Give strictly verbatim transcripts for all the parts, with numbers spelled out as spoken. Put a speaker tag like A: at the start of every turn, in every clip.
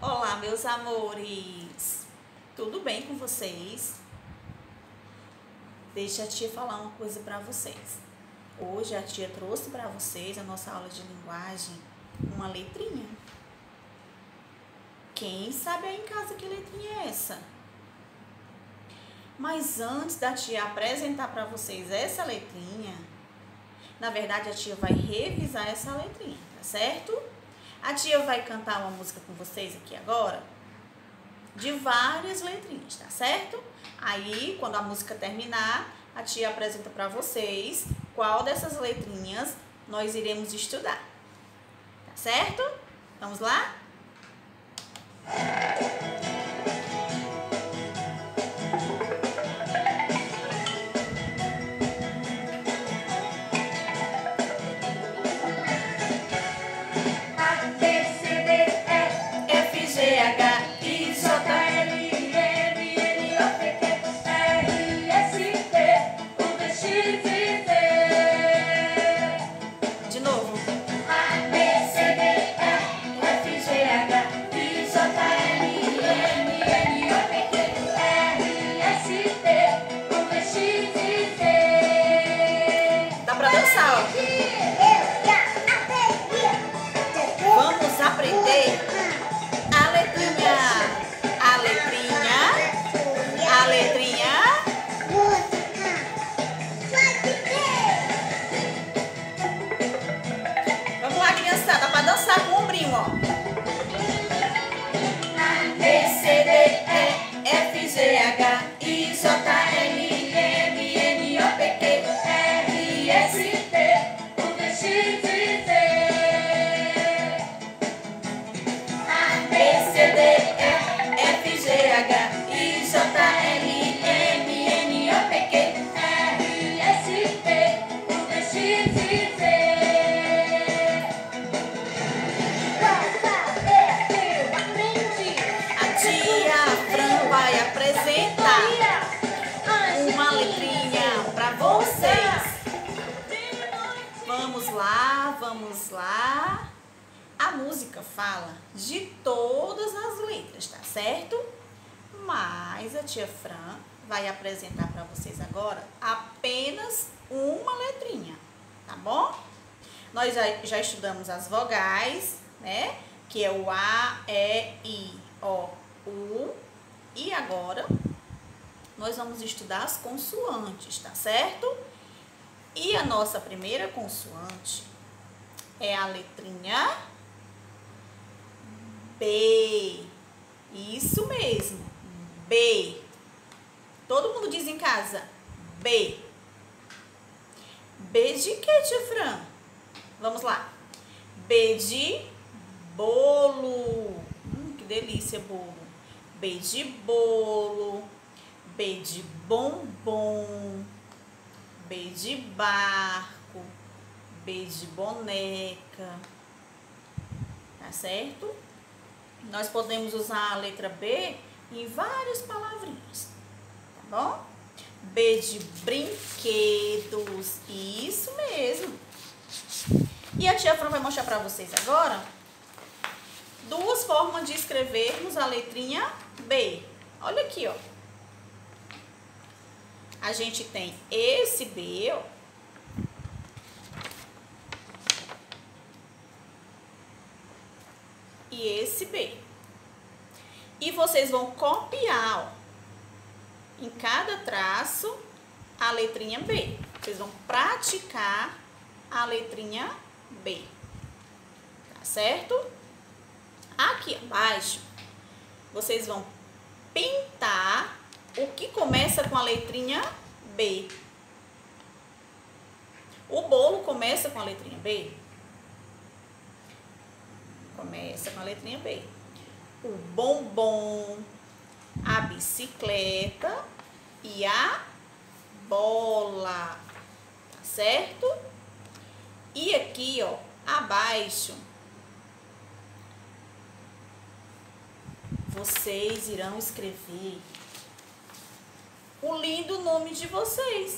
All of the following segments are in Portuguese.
A: Olá, meus amores, tudo bem com vocês? Deixa a tia falar uma coisa para vocês. Hoje a tia trouxe para vocês, a nossa aula de linguagem, uma letrinha. Quem sabe aí em casa que letrinha é essa? Mas antes da tia apresentar para vocês essa letrinha, na verdade a tia vai revisar essa letrinha, tá certo? A tia vai cantar uma música com vocês aqui agora, de várias letrinhas, tá certo? Aí, quando a música terminar, a tia apresenta para vocês qual dessas letrinhas nós iremos estudar, tá certo? Vamos lá? Vamos aprender a letrinha, a letrinha, a letrinha. Vamos lá, criançada, dá pra dançar com o ombrinho, ó. A, B, C, D, E, F, G, H, I, J, L, M, N, O, P, Q, R, S, T, U, V, X, Y, Z. Uma letrinha para vocês. Vamos lá, vamos lá. A música fala de todas as letras, tá certo? Mas a tia Fran vai apresentar para vocês agora apenas uma letrinha, tá bom? Nós já, já estudamos as vogais, né? Que é o A, E, I, O, U. E agora nós vamos estudar as consoantes, tá certo? E a nossa primeira consoante é a letrinha B. Isso mesmo, B. Todo mundo diz em casa, B. B de quê, tia Fran? Vamos lá. B de bolo. Hum, que delícia, bolo. B de bolo. B de bombom. B de barco. B de boneca. Tá certo? Nós podemos usar a letra B em várias palavrinhas, tá bom? B de brinquedos. Isso mesmo. E a tia Fran vai mostrar para vocês agora duas formas de escrevermos a letrinha B. Olha aqui, ó. A gente tem esse B, ó. E esse B. E vocês vão copiar, ó, em cada traço a letrinha B. Vocês vão praticar a letrinha B. Tá certo? Aqui abaixo, vocês vão pintar o que começa com a letrinha B. O bolo começa com a letrinha B? Começa com a letrinha B. O bombom, a bicicleta e a bola. Tá certo? E aqui, ó, abaixo, vocês irão escrever o lindo nome de vocês.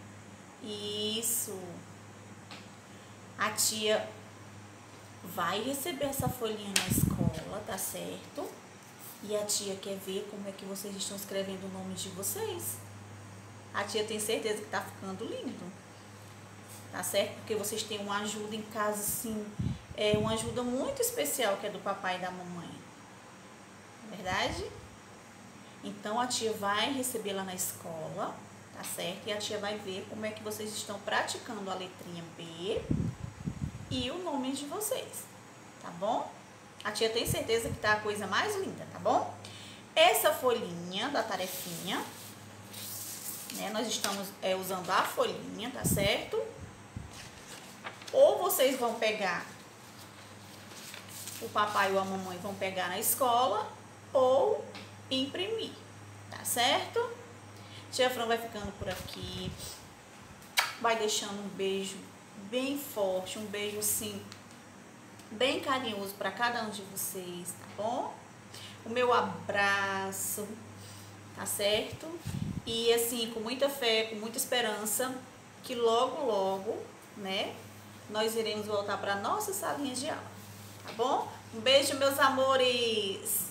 A: Isso. A tia vai receber essa folhinha na escola, tá certo? E a tia quer ver como é que vocês estão escrevendo o nome de vocês. A tia tem certeza que tá ficando lindo. Tá certo? Porque vocês têm uma ajuda em casa, assim, é uma ajuda muito especial que é do papai e da mamãe. Não é verdade? Então a tia vai receber lá na escola, tá certo? E a tia vai ver como é que vocês estão praticando a letrinha B e o nome de vocês, tá bom? A tia tem certeza que tá a coisa mais linda, tá bom? Essa folhinha da tarefinha, né? Nós estamos é, usando a folhinha, tá certo? Ou vocês vão pegar, o papai ou a mamãe vão pegar na escola, ou imprimir, tá certo? Tia Fran vai ficando por aqui, vai deixando um beijo bem forte, um beijo assim, bem carinhoso para cada um de vocês, tá bom? O meu abraço, tá certo? E assim, com muita fé, com muita esperança, que logo, logo, né, nós iremos voltar para nossa salinha de aula, tá bom? Um beijo, meus amores!